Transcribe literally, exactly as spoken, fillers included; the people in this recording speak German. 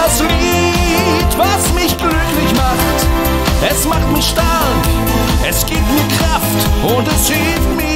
das Lied, was mich glücklich macht. Es macht mich stark, es gibt mir Kraft und es hilft mir